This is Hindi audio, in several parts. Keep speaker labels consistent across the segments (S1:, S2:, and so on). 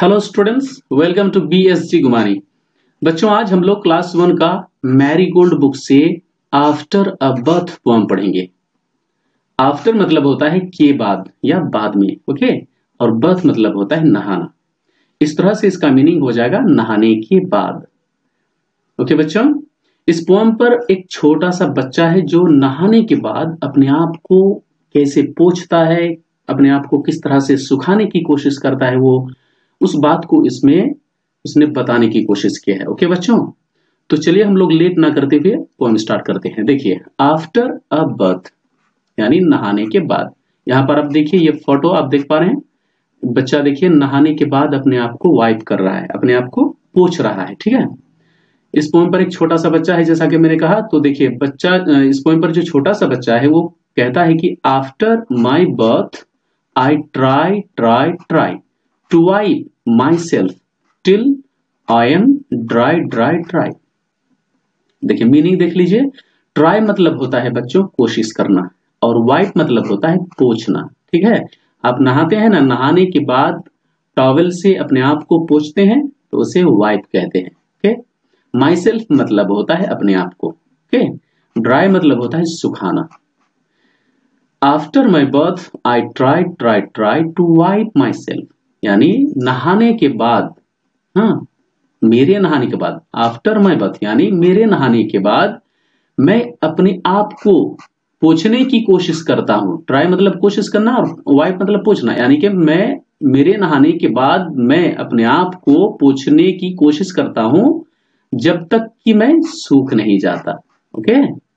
S1: Hello students, welcome to BSG Gumani. बच्चों, आज हम लोग क्लास 1 का मैरीगोल्ड बुक से आफ्टर अ बर्थ पोएम पढ़ेंगे। आफ्टर मतलब होता है के बाद या बाद में, ओके। और बर्थ मतलब होता है नहाना। इस तरह से इसका मीनिंग हो जाएगा नहाने के बाद। ओके बच्चों, इस पोएम पर एक छोटा सा बच्चा है जो नहाने के बाद अपने आप को कैसे पोंछता है, अपने आप को किस तरह से सुखाने की कोशिश करता है, वो उस बात को इसमें उसने बताने की कोशिश की है। ओके बच्चों, तो चलिए हम लोग लेट ना करते हुए पोएम स्टार्ट करते हैं। देखिए, आफ्टर अ बर्थ यानी नहाने के बाद। यहां पर आप देखिए, ये फोटो आप देख पा रहे हैं। बच्चा देखिए नहाने के बाद अपने आप को वाइप कर रहा है, अपने आप को पोंछ रहा है, ठीक है। इस पोएम पर एक छोटा सा बच्चा है, जैसा कि मैंने कहा। तो देखिए बच्चा, इस पोएम पर जो छोटा सा बच्चा है वो कहता है कि after my birth I try try try to wipe myself till I am dry dry dry. देखिए मीनिंग देख लीजिए। ट्राई मतलब होता है बच्चों कोशिश करना, और वाइप मतलब होता है पोंछना, ठीक है। आप नहाते हैं ना, नहाने के बाद टॉवेल से अपने आप को पोंछते हैं तो उसे वाइप कहते हैं, ओके। माई सेल्फ मतलब होता है अपने आप को, ओके। ड्राई मतलब होता है सुखाना। After my birth I try try try to wipe myself, यानी नहाने के बाद, हाँ, मेरे नहाने के बाद। आफ्टर माई बर्थ यानी मेरे नहाने के बाद मैं अपने आप को पोंछने की कोशिश करता हूं। ट्राई मतलब कोशिश करना और वाइप मतलब पोंछना, यानी कि मैं मेरे नहाने के बाद मैं अपने आप को पोंछने की कोशिश करता हूं जब तक कि मैं सूख नहीं जाता, ओके।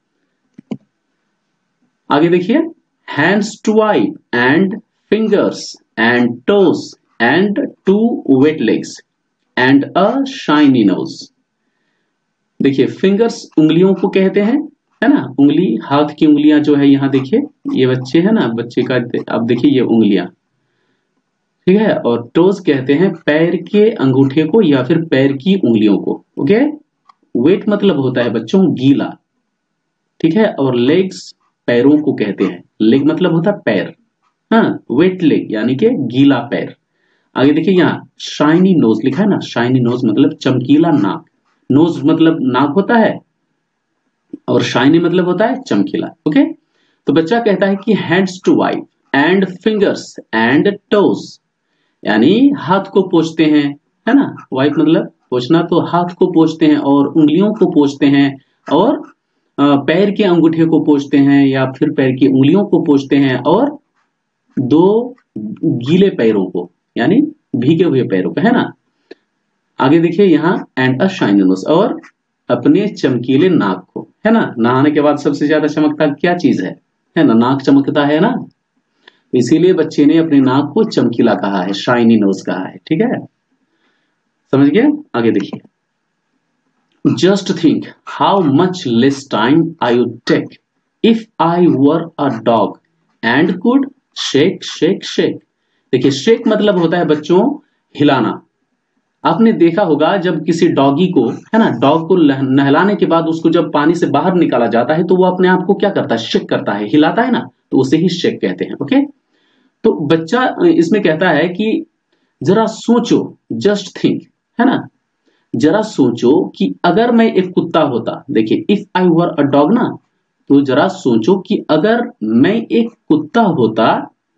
S1: आगे देखिए, hands to wipe and fingers and toes and to wet legs and a shiny nose. देखिए फिंगर्स उंगलियों को कहते हैं, है ना। उंगली, हाथ की उंगलियां जो है, यहां देखिए ये बच्चे है ना, बच्चे का अब देखिए ये उंगलियां, ठीक है। और टोज कहते हैं पैर के अंगूठे को या फिर पैर की उंगलियों को, ओके। वेट मतलब होता है बच्चों गीला, ठीक है। और लेग्स पैरों को कहते हैं। लेग मतलब होता है पैर, हाँ, वेट लेग यानी कि गीला पैर। आगे देखिए यहाँ शाइनी नोज लिखा है ना, शाइनी नोज मतलब चमकीला नाक। नोज मतलब नाक होता है और शाइनी मतलब होता है चमकीला, ओके। तो बच्चा कहता है कि hands to wipe and fingers and toes, यानी हाथ को पोंछते हैं, है ना। वाइप मतलब पोंछना, तो हाथ को पोंछते हैं और उंगलियों को पोंछते हैं और पैर के अंगूठे को पोंछते हैं या फिर पैर की उंगलियों को पोंछते हैं और दो गीले पैरों को, यानी भीगे हुए पैरों को, है ना। आगे देखिए यहाँ एंड अ शाइनी नोज, और अपने चमकीले नाक को, है ना। नहाने के बाद सबसे ज्यादा चमकता क्या चीज है ना, नाक चमकता है ना। इसीलिए बच्चे ने अपने नाक को चमकीला कहा है, शाइनी नोज कहा है, ठीक है। समझ गए। आगे देखिए, just think how much less time I would take if I were a dog and could shake shake shake. देखिए शेक मतलब होता है बच्चों हिलाना। आपने देखा होगा जब किसी डॉगी को, है ना, डॉग को नहलाने के बाद उसको जब पानी से बाहर निकाला जाता है तो वो अपने आप को क्या करता है, शेक करता है, हिलाता है ना, तो उसे ही शेक कहते हैं, ओके। तो बच्चा इसमें कहता है कि जरा सोचो, जस्ट थिंक, है ना, जरा सोचो कि अगर मैं एक कुत्ता होता। देखिए if I were a dog ना, तो जरा सोचो कि अगर मैं एक कुत्ता होता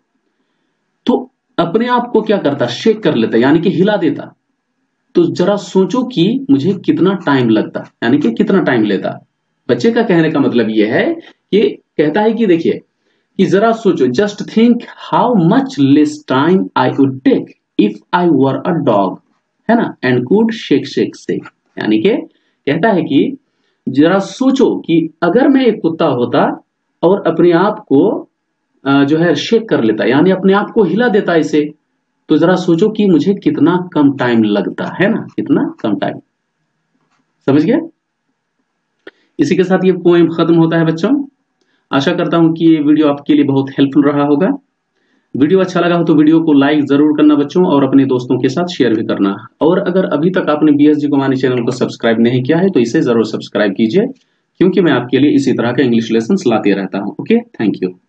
S1: तो अपने आप को क्या करता, शेक कर लेता, यानी कि हिला देता। तो जरा सोचो कि मुझे कितना टाइम लगता, यानी कि कितना टाइम लेता। बच्चे का कहने का मतलब यह है कि कहता है कि देखिए कि जरा सोचो, just think how much less time I would take if I were a dog, है ना, and could shake shake shake. यानी कि कहता है कि जरा सोचो कि अगर मैं एक कुत्ता होता और अपने आप को जो है शेक कर लेता, यानी अपने आप को हिला देता इसे, तो जरा सोचो कि मुझे कितना कम टाइम लगता, है ना, कितना कम टाइम। समझ गए। इसी के साथ ये पोएम खत्म होता है बच्चों। आशा करता हूं कि ये वीडियो आपके लिए बहुत हेल्पफुल रहा होगा। वीडियो अच्छा लगा हो तो वीडियो को लाइक जरूर करना बच्चों, और अपने दोस्तों के साथ शेयर भी करना। और अगर अभी तक आपने बीएसजी गुमानी चैनल को सब्सक्राइब नहीं किया है तो इसे जरूर सब्सक्राइब कीजिए, क्योंकि मैं आपके लिए इसी तरह का इंग्लिश लेसन लाते रहता हूं। Okay, thank you.